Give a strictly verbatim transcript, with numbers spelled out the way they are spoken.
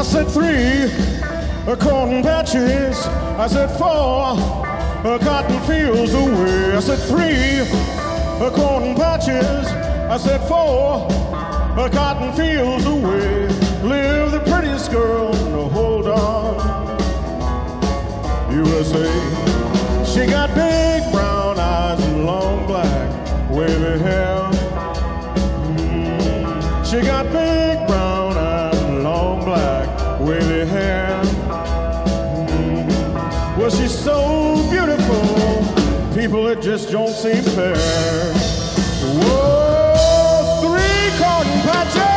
I said three uh, cotton patches. I said four uh, cotton fields away. I said three uh, cotton patches. I said four uh, cotton fields away. Live the prettiest girl in the whole darn U S A. She got big brown eyes and long black wavy hair. Mm. She got big brown eyes and long black wavy hair. Mm. Well, she's so beautiful, people, it just don't seem fair. Whoa, three cotton patches.